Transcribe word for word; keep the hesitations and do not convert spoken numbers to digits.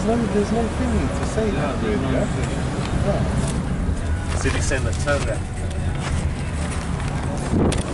no, there's no thingy to say Yeah, that, there's really, no yeah? thing. Yeah. City Center, turn that.